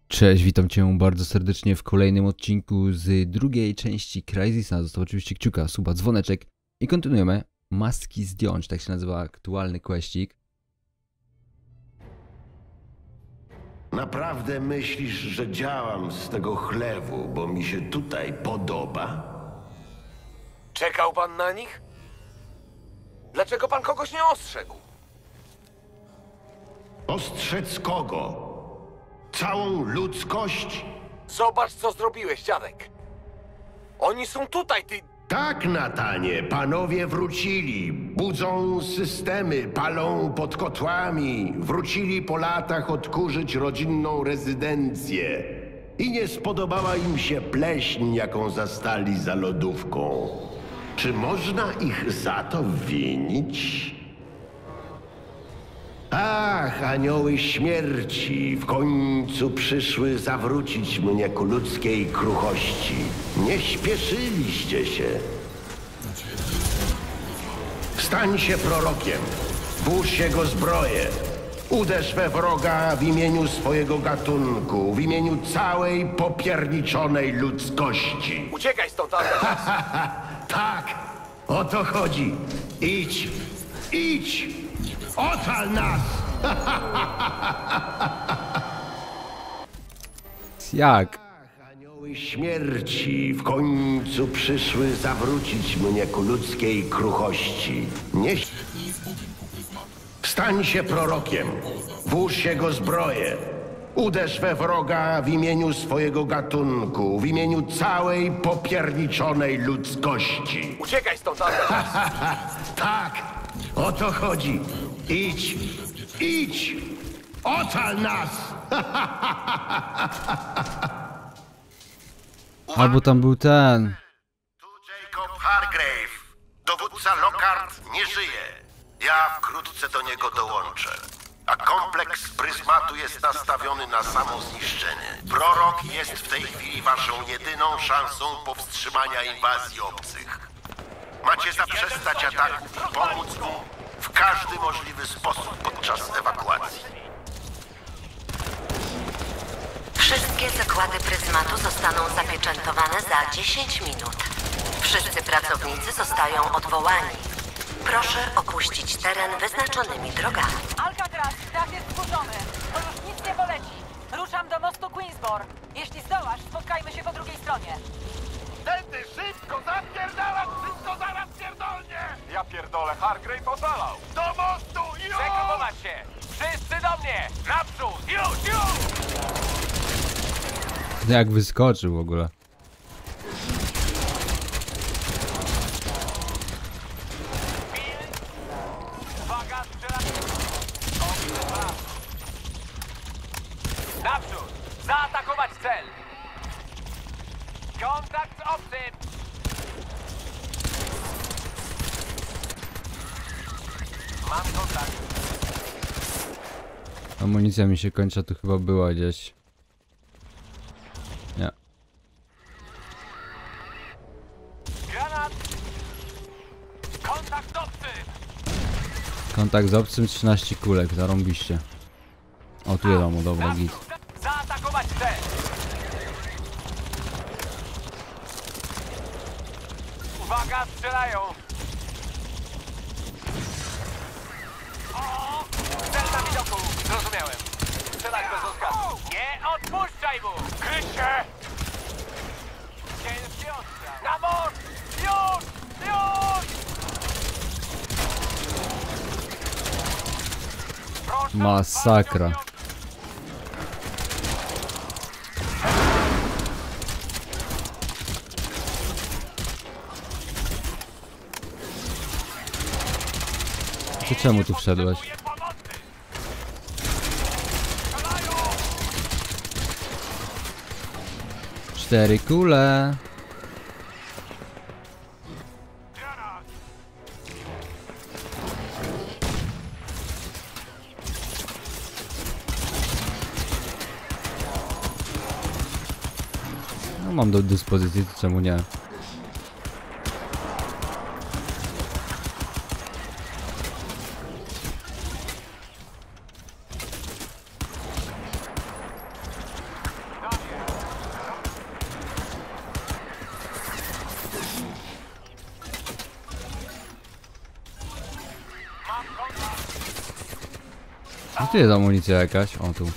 Cześć, witam Cię bardzo serdecznie w kolejnym odcinku z drugiej części Crysisa. Został oczywiście kciuka, suba, dzwoneczek i kontynuujemy. Maski zdjąć, tak się nazywa aktualny questik. Naprawdę myślisz, że działam z tego chlewu, bo mi się tutaj podoba? Czekał pan na nich? Dlaczego pan kogoś nie ostrzegł? Ostrzec kogo? Całą ludzkość? Zobacz, co zrobiłeś, dziadek. Oni są tutaj, ty... Tak, Natanie, panowie wrócili. Budzą systemy, palą pod kotłami. Wrócili po latach odkurzyć rodzinną rezydencję. I nie spodobała im się pleśń, jaką zastali za lodówką. Czy można ich za to winić? Ach, anioły śmierci w końcu przyszły zawrócić mnie ku ludzkiej kruchości. Nie śpieszyliście się. Stań się prorokiem, włóż jego zbroję. Uderz we wroga w imieniu swojego gatunku, w imieniu całej popierniczonej ludzkości. Uciekaj stąd, Albert! Tak, o to chodzi. Idź, idź! Ocal nas! Jak? Anioły śmierci w końcu przyszły zawrócić mnie ku ludzkiej kruchości. Nie... Stań się prorokiem, włóż jego zbroję. Uderz we wroga w imieniu swojego gatunku, w imieniu całej popierniczonej ludzkości. Uciekaj stąd, Albert! Tak, o to chodzi. Idź, idź! Ocal nas! Albo tam był ten. Tu Jacob Hargrave. Dowódca Lockhart nie żyje. Ja wkrótce do niego dołączę. A kompleks Pryzmatu jest nastawiony na samo zniszczenie. Prorok jest w tej chwili waszą jedyną szansą powstrzymania inwazji obcych. Macie zaprzestać ataków i pomóc mu w każdy możliwy sposób podczas ewakuacji. Wszystkie zakłady Pryzmatu zostaną zapieczętowane za 10 minut. Wszyscy pracownicy zostają odwołani. Proszę opuścić teren wyznaczonymi drogami. Alcatraz, dach jest zburzony. To już nic nie poleci. Ruszam do mostu Queensboro. Jeśli zdołasz, spotkajmy się po drugiej stronie. Tędy, szybko, zapierdalać, wszystko zaraz pierdolnie! Ja pierdolę, Hargrave oszalał! Do mostu, już! Przegrupować się! Wszyscy do mnie! Naprzód, już, już! Jak wyskoczył w ogóle. Uwaga, strzelanie! Naprzód! Zaatakować cel! Kontakt z obcym! Mam kontakt. Amunicja mi się kończy, tu chyba była gdzieś. Nie. Granat! Kontakt z obcym! Kontakt z obcym, 13 kulek, zarąbiście. O, tu jest dobra, git. Naprzód! Zaatakować cel! Uwaga, strzelają! O! Cel na widoku! Zrozumiałem. Strzelać bez rozkazu. Nie odpuszczaj mu! Kryć się! Ciężki ostrzał. Na bok! Już! Już! Proszę, Masakra. Ty czemu tu wszedłeś? potrzebuję pomocy! 4 kule. Granat! No, mam do dyspozycji, to czemu nie? Gdzie tu jest amunicja jakaś? O, tu.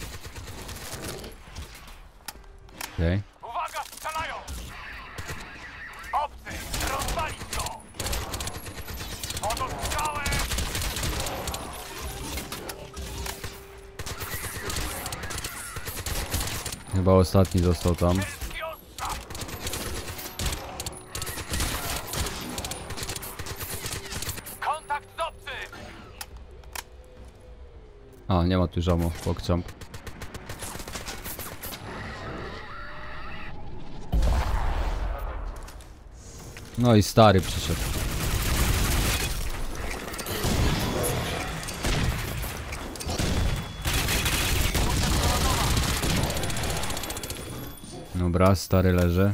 Okej. Uwaga, strzelają! Obcy, rozwalić go! Pod ostrzałem! Chyba ostatni został tam. Wszystkie ostrza! Kontakt z obcym! A, nie ma tu żamu. Pokczamp. No i stary przyszedł. Dobra, stary leży.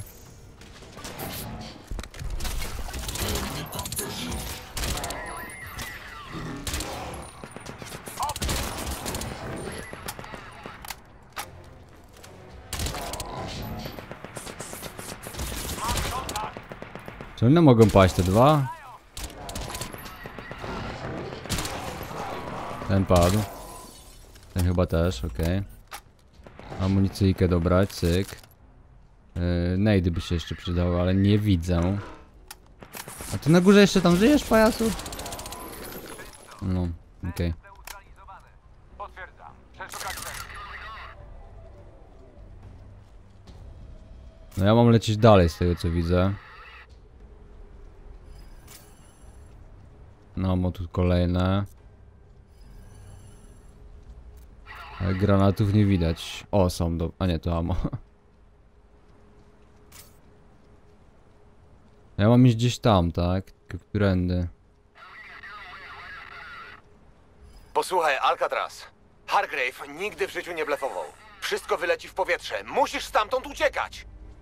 Czy one mogą paść te dwa? Ten padł. Ten chyba też, okej. Amunicyjkę dobrać, cyk. Nejdy by się jeszcze przydały, ale nie widzę. A ty na górze jeszcze tam żyjesz, pajacu? No, okej. Neutralizowane. Potwierdzam. Przeszukać cel. No ja mam lecieć dalej z tego co widzę. No, mam tu kolejne. Ale granatów nie widać. O, są do... A nie, to ammo. Ja mam iść gdzieś tam, tak? Tylko którędy? Posłuchaj, Alcatraz. Hargrave nigdy w życiu nie blefował. Wszystko wyleci w powietrze. Musisz stamtąd uciekać!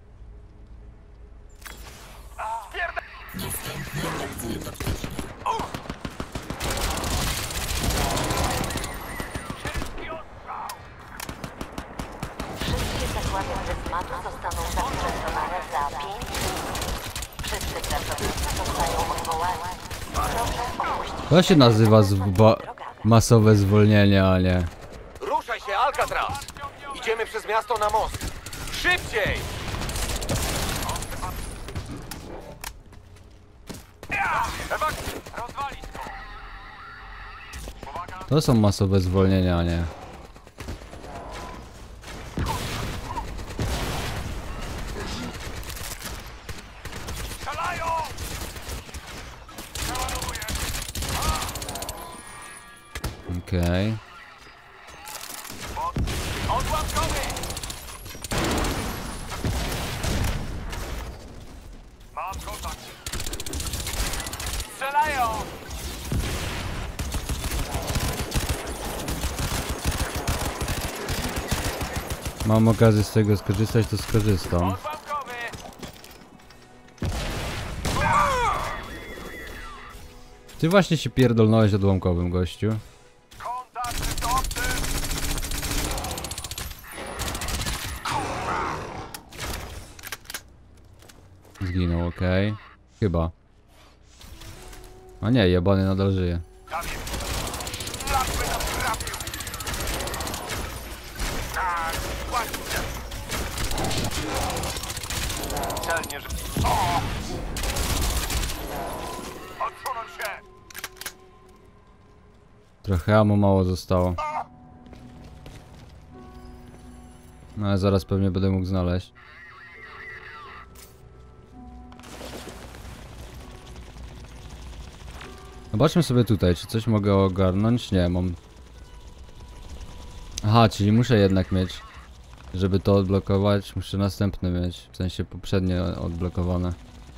Wszystkie zakłady Prysmatu zostaną zaprojektowane za 5 minut. Wszyscy pracownicy zostają odwołani. Proszę opuścić... To się nazywa masowe zwolnienie, a nie... Ruszaj się, Alcatraz! Idziemy przez miasto na most. Szybciej! Rozwalić go! To są masowe zwolnienia, a nie... Strzelają! Przeładuję! Okej. Odłamkowy! Mam kontakt! Strzelają! Mam okazję z tego skorzystać, to skorzystam. Odłamkowy! Ty właśnie się pierdolnąłeś odłamkowym, gościu. Kontakt z obcym! Zginął, okej. Chyba. A nie, jebany nadal żyje. Jakby nas trafił! Tak, właśnie! Celnie, że... O! Odsunąć się! Trochę ammo mało zostało. No ale zaraz pewnie będę mógł znaleźć. Zobaczmy sobie tutaj, czy coś mogę ogarnąć? Nie, mam... Aha, czyli muszę jednak mieć. Żeby to odblokować, muszę następne mieć. W sensie poprzednie odblokowane.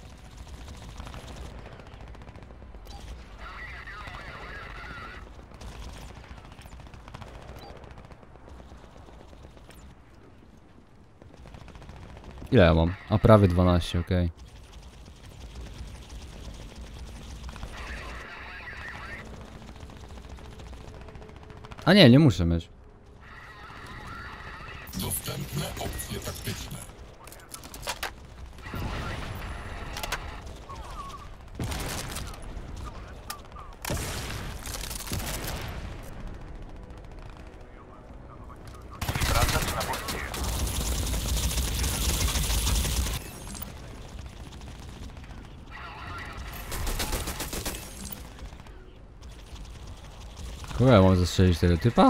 Ile ja mam? A prawie 12, okej. A nie, nie muszę mieć. Dostępne opcje taktyczne. Kogo ja mam zastrzelić tego typa?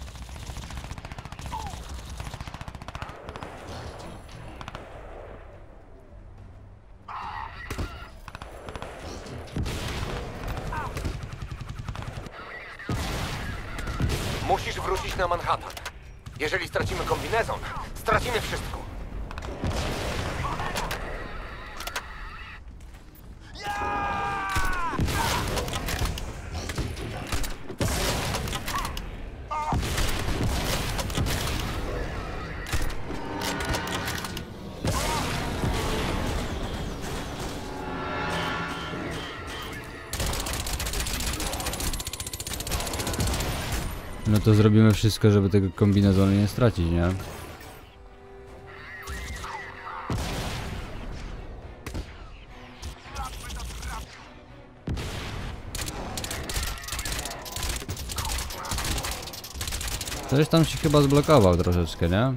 Musisz wrócić na Manhattan. Jeżeli stracimy kombinezon, stracimy wszystko. No to zrobimy wszystko, żeby tego kombinezonu nie stracić, nie? Coś tam się chyba zblokował troszeczkę, nie?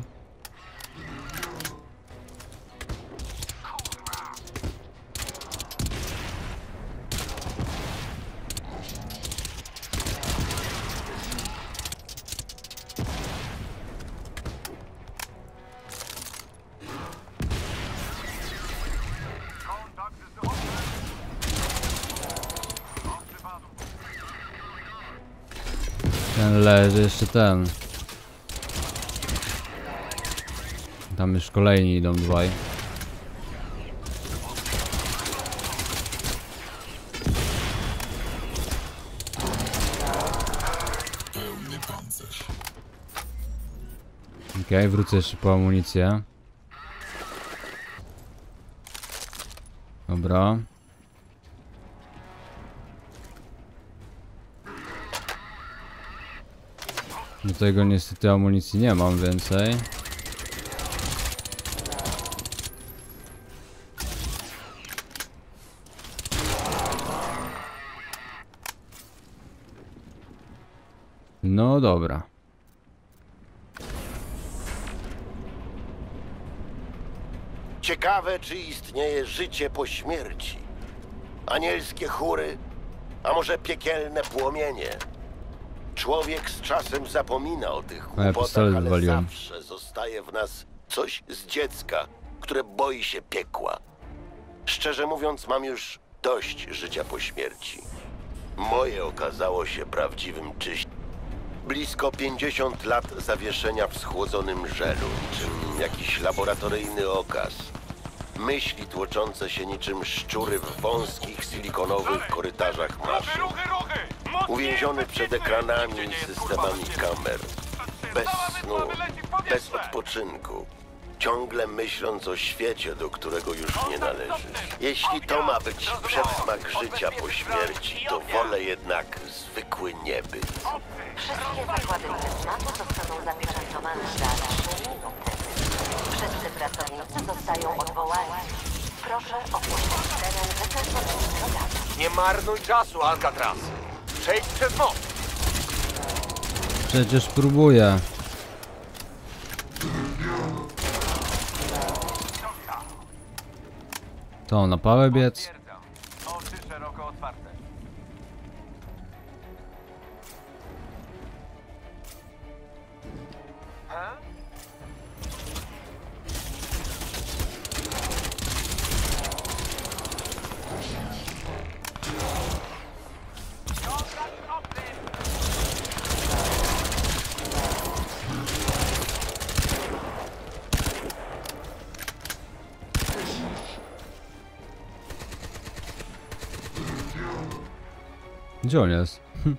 Ten leży, jeszcze ten. Tam już kolejni idą dwaj. Pełny pancerz. Okej, wrócę jeszcze po amunicję. Dobra. Do tego niestety amunicji nie mam więcej. No dobra. Ciekawe, czy istnieje życie po śmierci. Anielskie chóry, a może piekielne płomienie. Człowiek z czasem zapomina o tych ja głupotach, pistolet ale wywaliłem. zawsze zostaje w nas coś z dziecka, które boi się piekła. Szczerze mówiąc, mam już dość życia po śmierci. Moje okazało się prawdziwym czyściem. Blisko 50 lat zawieszenia w schłodzonym żelu, niczym jakiś laboratoryjny okaz. Myśli tłoczące się niczym szczury w wąskich, silikonowych korytarzach maszyn. Uwięziony przed ekranami i systemami kamer. Bez snu, bez odpoczynku. Ciągle myśląc o świecie, do którego już nie należysz. Jeśli to ma być przedsmak życia po śmierci, to wolę jednak zwykły niebyt. Wszystkie zakłady Prismatu zostaną zapieczętowane za 3 minuty. Wszyscy pracownicy zostają odwołani. Proszę opuścić teren wytyczonych programu. Nie marnuj czasu, Alcatraz. Przejdź przez most. Przecież próbuję. To na pałę biec. Oczy szeroko otwarte. Gdzie on jest?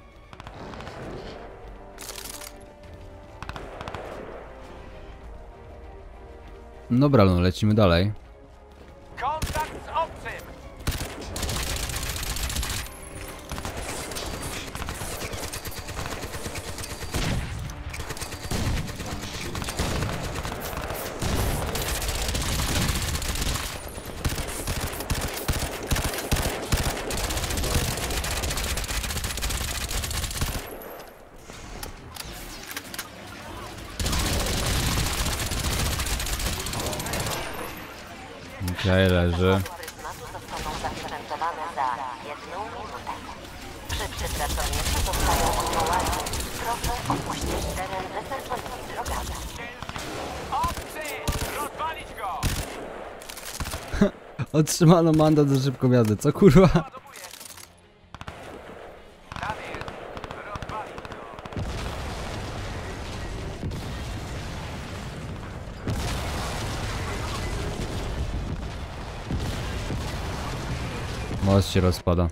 Dobra, no lecimy dalej. Kontakt z obcym! Okej, leży. Prismatu zostaną zapieczętowane za 1 minutę. Wszyscy pracownicy zostają odwołani. odwołali. Proszę opuścić teren wystarczonymi drogami. Obcy! Rozwalić go! Otrzymano mandat za szybką jazdę, co kurwa? Ładowuję. Tam jest. Rozwalić go. Most się rozpada.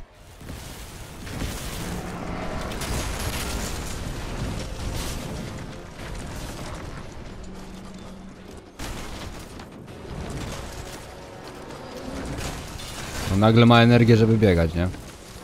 No nagle ma energię, żeby biegać, nie?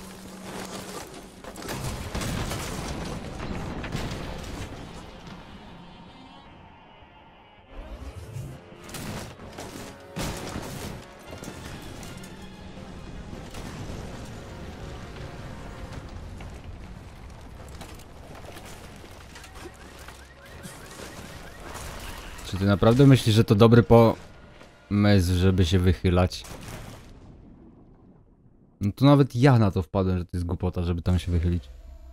Czy ty naprawdę myślisz, że to dobry pomysł, żeby się wychylać? No to nawet ja na to wpadłem, że to jest głupota, żeby tam się wychylić.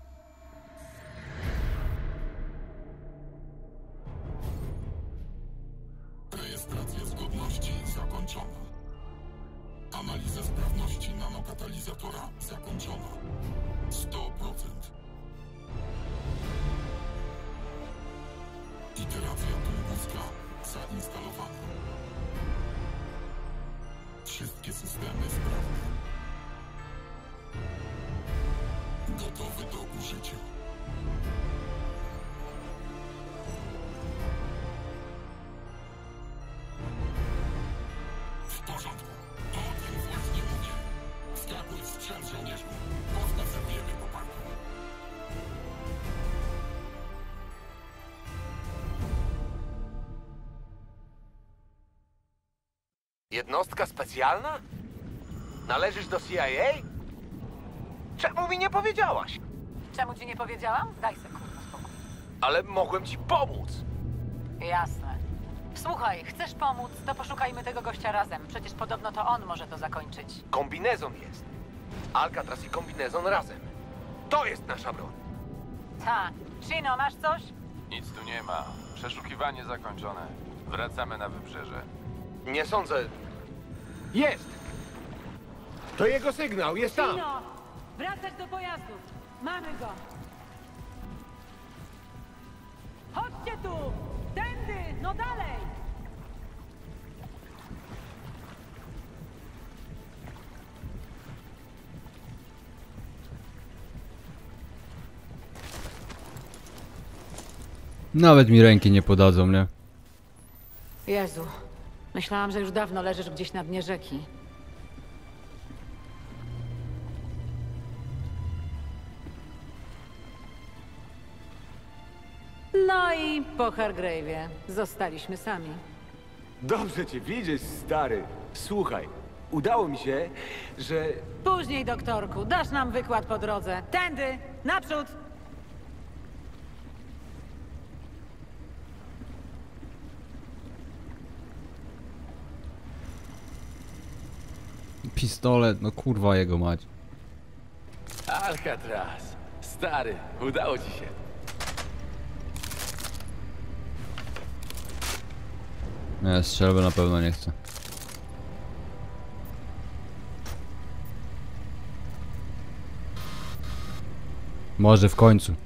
Rejestracja zgodności zakończona. Analiza sprawności nanokatalizatora zakończona. 100%. Iteracja tunguska zainstalowana. Wszystkie systemy sprawne. Gotowy do użycia. W porządku. O tym właśnie mówię. Wskakuj w sprzęt żołnierzu. Pospacerujemy po parku. Jednostka specjalna? Należysz do CIA? Czemu mi nie powiedziałaś? Czemu ci nie powiedziałam? Daj se kurwa spokój. Ale mogłem ci pomóc. Jasne. Słuchaj, chcesz pomóc, to poszukajmy tego gościa razem. Przecież podobno to on może to zakończyć. Kombinezon jest. Alcatraz i kombinezon razem. To jest nasza broń. Ta. Chino, masz coś? Nic tu nie ma. Przeszukiwanie zakończone. Wracamy na wybrzeże. Nie sądzę. Jest! To jego sygnał, jest tam! Chino! Wracać do pojazdów! Mamy go! Chodźcie tu! Tędy! No dalej! Nawet mi ręki nie podadzą, nie? Jezu, myślałam, że już dawno leżysz gdzieś na dnie rzeki. No i po Hargrave'ie zostaliśmy sami. Dobrze cię widzieć, stary. Słuchaj, udało mi się, że... Później, doktorku, dasz nam wykład po drodze. Tędy! Naprzód! Pistolet, no kurwa jego mać. Alcatraz. Stary, udało ci się. Nie, strzelby na pewno nie chcę. Może w końcu.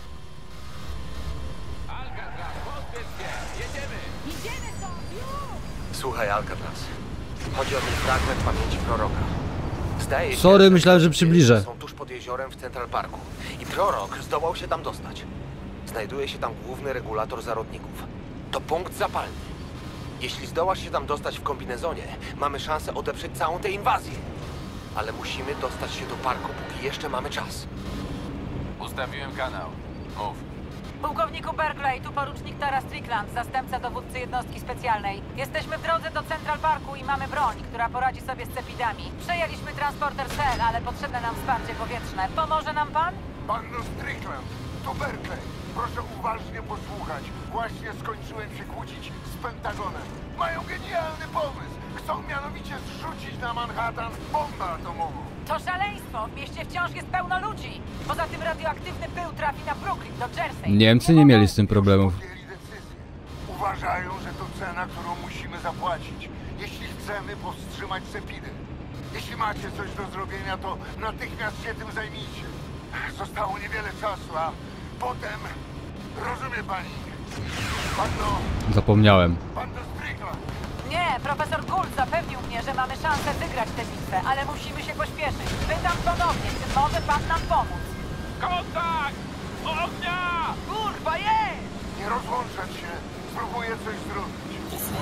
Alcatraz, pospiesz się. Jedziemy. Idziemy stąd! Już! Słuchaj, Alcatraz. Chodzi o ten fragment pamięci proroka. Zdaje się, Sorry, że myślałem, że przybliżę. są tuż pod jeziorem w Central Parku. I prorok zdołał się tam dostać. Znajduje się tam główny regulator zarodników. To punkt zapalny. Jeśli zdołasz się tam dostać w kombinezonie, mamy szansę odeprzeć całą tę inwazję. Ale musimy dostać się do parku, póki jeszcze mamy czas. Ustawiłem kanał. Mów. Pułkowniku Berkeley, tu porucznik Tara Strickland, zastępca dowódcy jednostki specjalnej. Jesteśmy w drodze do Central Parku i mamy broń, która poradzi sobie z cepidami. Przejęliśmy transporter Cell, ale potrzebne nam wsparcie powietrzne. Pomoże nam pan? Panno Strickland, to Berkeley. Proszę uważnie posłuchać. Właśnie skończyłem się kłócić z Pentagonem. Mają genialny pomysł. Chcą mianowicie zrzucić na Manhattan bombę atomową. To szaleństwo! W mieście wciąż jest pełno ludzi! Poza tym radioaktywny pył trafi na Brooklyn, do Jersey. Niemcy nie mieli z tym problemów. Podjęli decyzję. Uważają, że to cena, którą musimy zapłacić, jeśli chcemy powstrzymać Sepidy. Jeśli macie coś do zrobienia, to natychmiast się tym zajmijcie. Zostało niewiele czasu, a potem... Rozumie pani? Zapomniałem. Pan to Strickland. Nie, profesor Gould zapewnił mnie, że mamy szansę wygrać tę bitwę, ale musimy się pośpieszyć. Pytam ponownie, czy może pan nam pomóc? Kontakt! Ognia! Kurwa, jest! Nie rozłączać się. Spróbuję coś zrobić.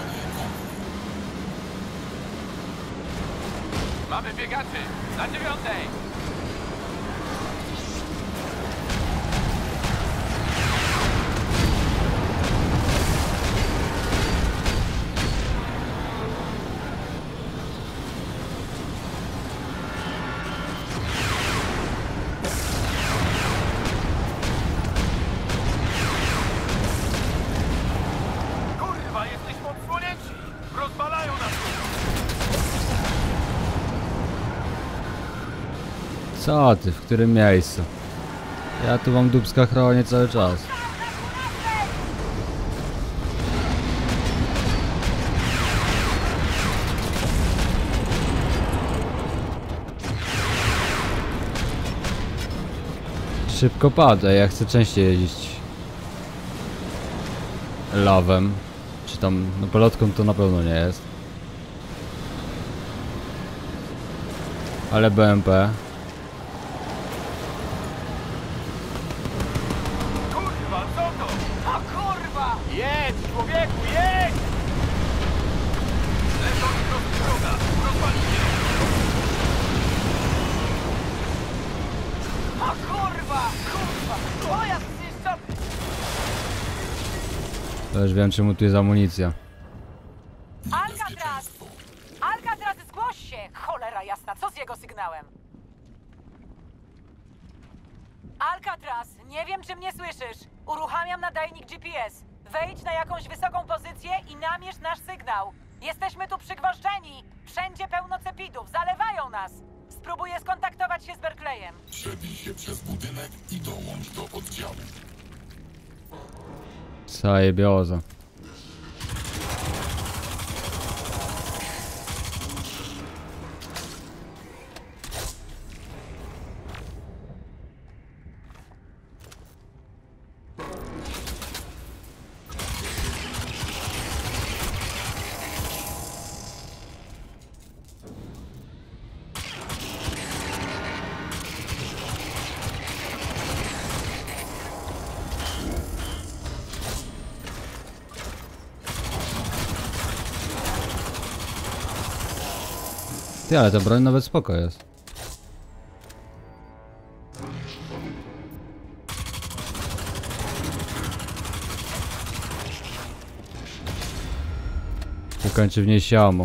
Mamy biegaczy! Na 9! Kurwa, jesteśmy odsłonięci! Rozwalają nas! Co ty, w którym miejscu? Ja tu wam dupska chronię cały czas. Szybko pada, ja chcę częściej jeździć lawem. Czy tam, no pelotką to na pewno nie jest. Ale BMP. Kurwa, co to? O kurwa! Jedź, człowieku, jedź! Lecą mi prosto droga! Rozwali się! O kurwa! Kurwa! Pojazd zniszczony! To już wiem, czemu tu jest amunicja. Alcatraz! Alcatraz, zgłoś się! Cholera jasna, co z jego sygnałem? Alcatraz, nie wiem, czy mnie słyszysz. Uruchamiam nadajnik GPS. Wejdź na jakąś wysoką pozycję i namierz nasz sygnał. Jesteśmy tu przygwożdżeni. Wszędzie pełno cepidów, zalewają nas. Spróbuję skontaktować się z Berkeleyem. Przebij się przez budynek i dołącz do oddziału. Zajebioza. Ty, ale ta broń nawet spoko jest. Ukończy w niej się ammo.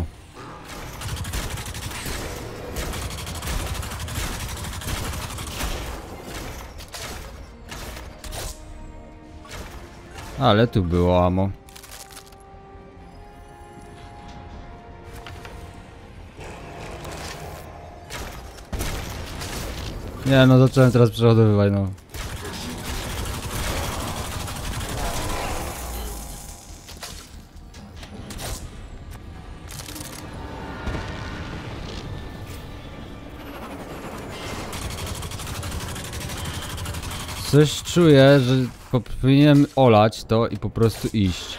Ale tu było ammo. Nie no, zacząłem teraz przeładowywać, no. Coś czuję, że powinienem olać to i po prostu iść.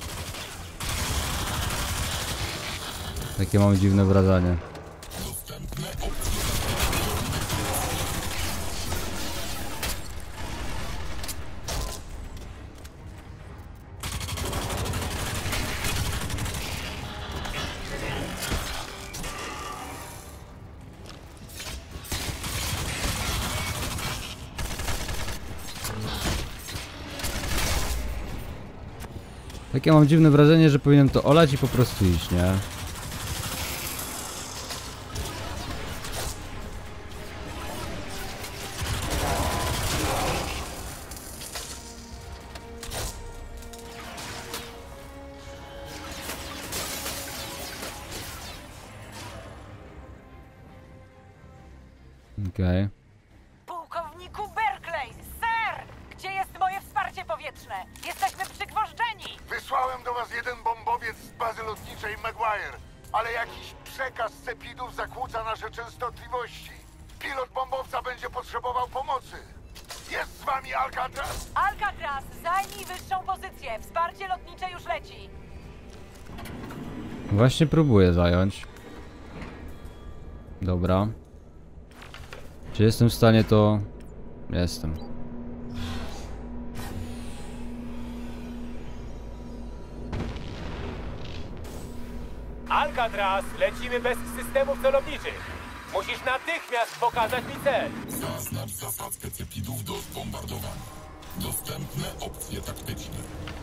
Takie mam dziwne wrażenie. Takie mam dziwne wrażenie, że powinienem to olać i po prostu iść, nie? Okej. Pułkowniku Berkeley, ser! Gdzie jest moje wsparcie powietrzne? Jesteśmy przygwożdżeni! Wysłałem do was jeden bombowiec z bazy lotniczej Maguire, ale jakiś przekaz cepidów zakłóca nasze częstotliwości. Pilot bombowca będzie potrzebował pomocy. Jest z wami Alcatraz? Alcatraz, zajmij wyższą pozycję. Wsparcie lotnicze już leci. Właśnie próbuję zająć. Dobra. Czy jestem w stanie to... Jestem. Alcatraz, lecimy bez systemów celowniczych. Musisz natychmiast pokazać mi cel. Zaznacz zasadzkę cepidów do zbombardowania. Dostępne opcje taktyczne.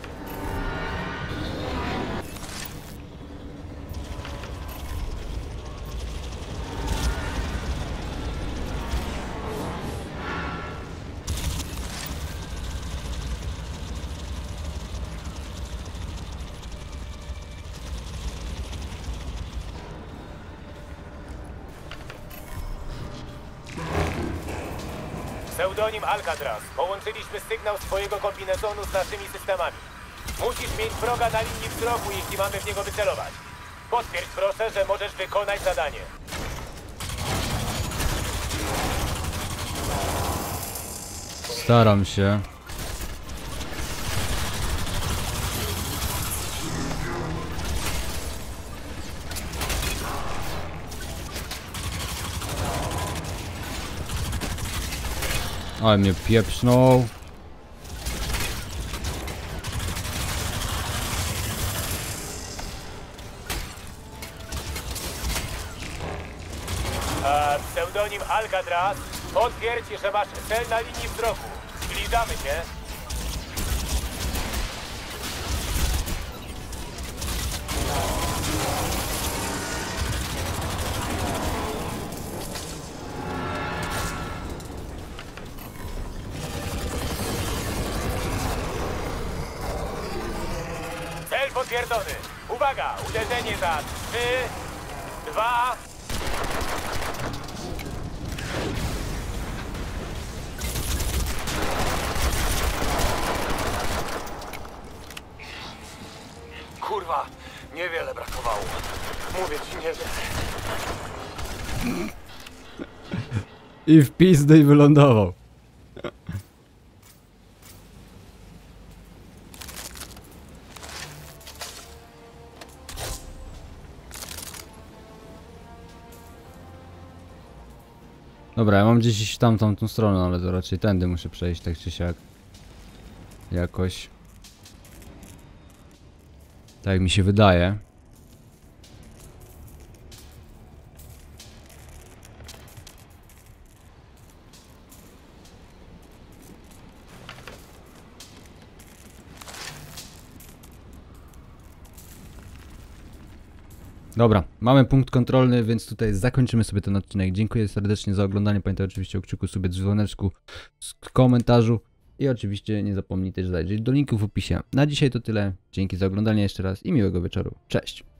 Pseudonim Alcatraz. Połączyliśmy sygnał swojego kombinezonu z naszymi systemami. Musisz mieć wroga na linii wzroku, jeśli mamy w niego wycelować. Potwierdź proszę, że możesz wykonać zadanie. Staram się. Ale mnie pieprznął. Pseudonim Alcatraz. Potwierdź, że masz cel na linii wzroku. Zbliżamy się. Cel potwierdzony. Uwaga, uderzenie za 3, 2... Kurwa, niewiele brakowało. Mówię ci, niewiele. I w pizdę i wylądował. Dobra, ja mam gdzieś iść tamtą stronę, ale to raczej tędy muszę przejść, tak czy siak. Jakoś. Tak jak mi się wydaje. Dobra, mamy punkt kontrolny, więc tutaj zakończymy sobie ten odcinek. Dziękuję serdecznie za oglądanie. Pamiętaj oczywiście o kciuku, subie, dzwoneczku, komentarzu i oczywiście nie zapomnij też zajrzeć do linków w opisie. Na dzisiaj to tyle. Dzięki za oglądanie jeszcze raz i miłego wieczoru. Cześć!